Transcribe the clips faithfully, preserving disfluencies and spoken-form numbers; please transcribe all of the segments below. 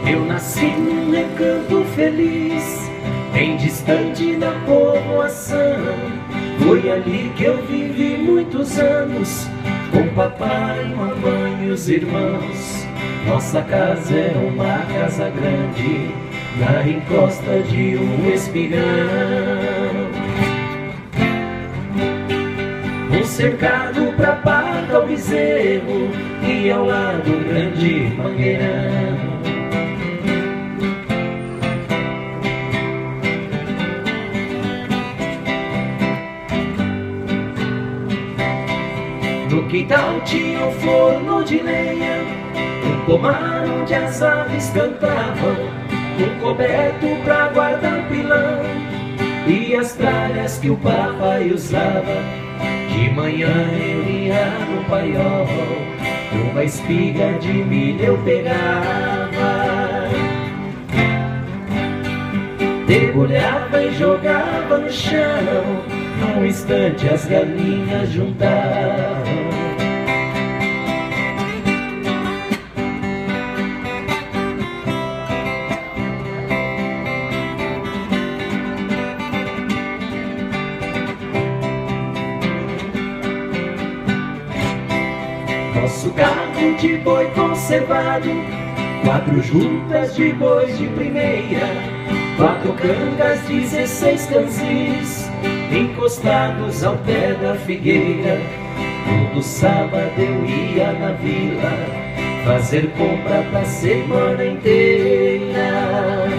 Eu nasci num recanto feliz, bem distante da povoação. Foi ali que eu vivi muitos anos, com papai, mamãe e os irmãos. Nossa casa era uma casa grande, na encosta de um espigão. Um cercado pra pagar o bezerro e ao lado um grande mangueirão. No quintal tinha um forno de lenha, um pomar onde as aves cantavam, um coberto pra guardar pilão e as tralhas que o papai usava. De manhã eu ia no paiol, uma espiga de milho eu pegava, debulhava e jogava no chão. Num instante as galinhas juntavam. Nosso carro de boi conservado, quatro juntas de bois de primeira, quatro cangas, dezesseis canzis, encostados ao pé da figueira. Todo sábado eu ia na vila fazer compra pra semana inteira.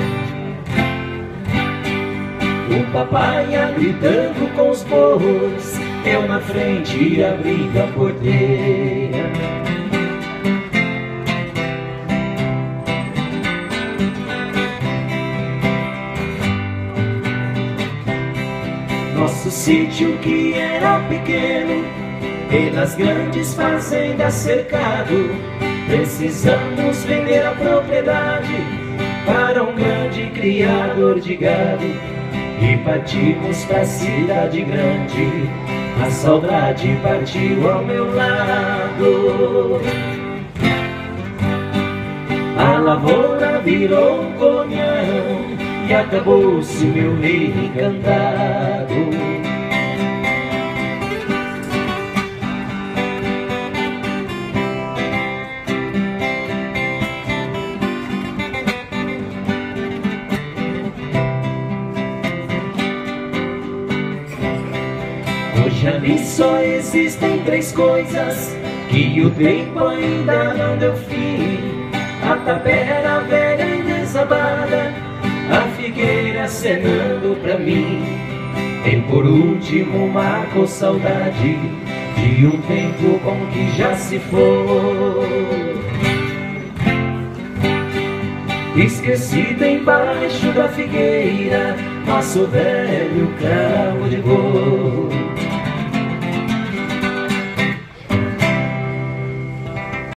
O papai ia gritando com os bois, eu na frente abria a porteira. Nosso sítio que era pequeno, pelas grandes fazendas cercado, precisamos vender a propriedade para um grande criador de gado. E partimos pra cidade grande, a saudade partiu ao meu lado. A lavoura virou um colhão e acabou-se meu rei encantado. Hoje ali só existem três coisas que o tempo ainda não deu fim: a tapera velha e desabada, a figueira acenando pra mim. Tem por último marco saudade de um tempo bom que já se foi, esquecido embaixo da figueira, nosso velho cravo de boi.